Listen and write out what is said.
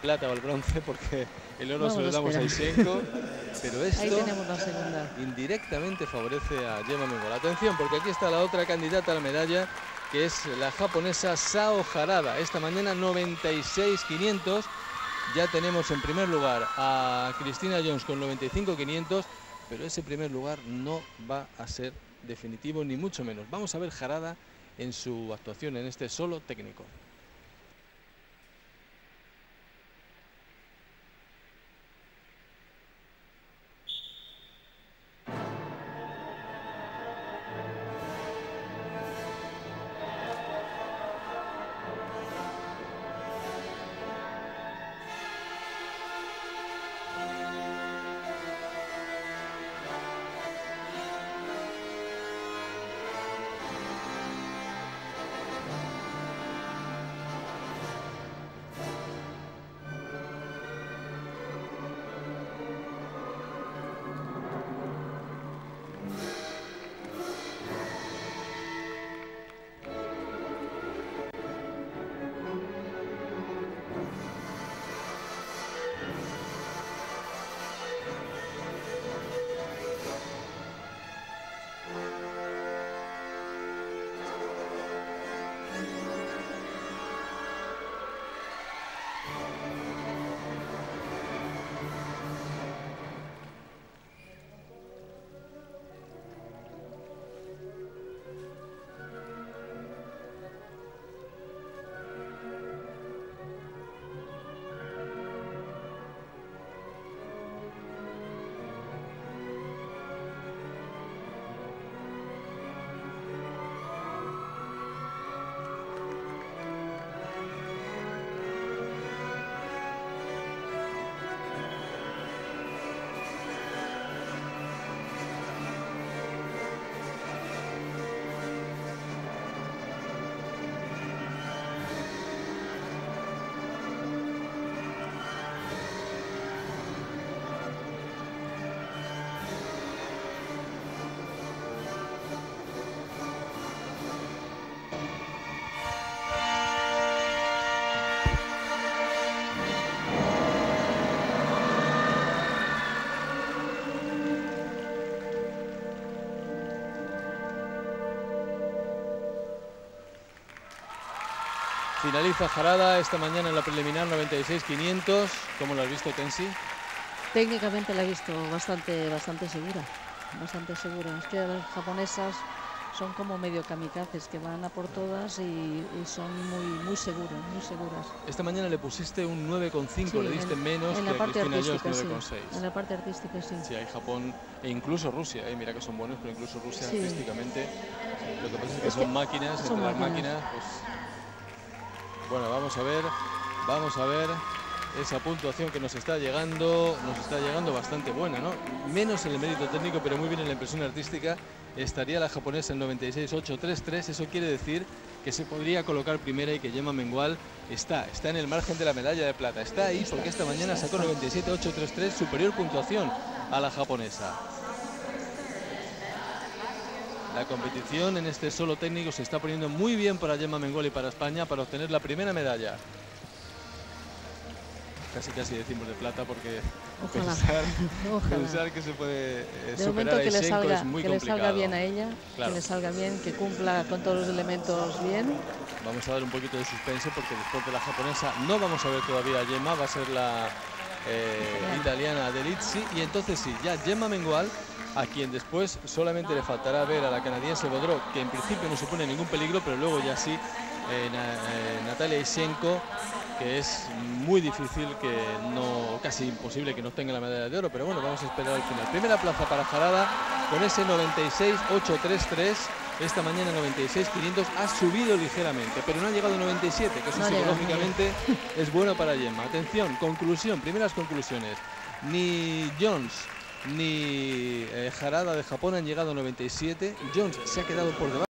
plata o el bronce, porque el oro se lo damos a Isenko, pero esto ahí tenemos la segunda. Indirectamente favorece a Gemma Mengual. Atención, porque aquí está la otra candidata a la medalla, que es la japonesa Sao Harada. Esta mañana 96.500. Ya tenemos en primer lugar a Christina Jones con 95.500, pero ese primer lugar no va a ser definitivo, ni mucho menos. Vamos a ver Harada en su actuación en este solo técnico. Finaliza Harada esta mañana en la preliminar 96.500. ¿Cómo lo has visto, Tensi? Técnicamente la he visto bastante segura. Bastante segura. Es que las japonesas son como medio kamikazes, que van a por todas y son muy seguras. Esta mañana le pusiste un 9,5, sí, le diste menos que Christina Jones, 9,6. Sí, en la parte artística, sí. Sí, hay Japón e incluso Rusia, mira que son buenos, pero incluso Rusia sí, artísticamente. Lo que pasa es que son máquinas, entre las máquinas, pues... Bueno, vamos a ver esa puntuación que nos está llegando bastante buena, ¿no? Menos en el mérito técnico, pero muy bien en la impresión artística. Estaría la japonesa en 96.833, eso quiere decir que se podría colocar primera y que Gemma Mengual está en el margen de la medalla de plata. Está ahí porque esta mañana sacó 97.833, superior puntuación a la japonesa. La competición en este solo técnico se está poniendo muy bien para Gemma Mengual y para España para obtener la primera medalla. Casi decimos de plata porque pensar que se puede superar a Isenko es muy complicado. Que le salga bien a ella, claro. Que le salga bien, que cumpla con todos los elementos bien. Vamos a dar un poquito de suspense porque después de la japonesa no vamos a ver todavía a Gemma, va a ser la italiana Delizzi, y entonces sí, ya Gemma Mengual, a quien después solamente le faltará ver a la canadiense Bodró, que en principio no supone ningún peligro, pero luego ya sí Natalia Isenko, que es muy difícil, casi imposible que no tenga la medalla de oro, pero bueno, vamos a esperar al final. Primera plaza para Harada con ese 96.833, esta mañana 96.500, ha subido ligeramente, pero no ha llegado a 97, que eso psicológicamente es bueno para Gemma. Atención, primeras conclusiones. Ni Jones ni Harada de Japón han llegado a 97. Jones se ha quedado por debajo.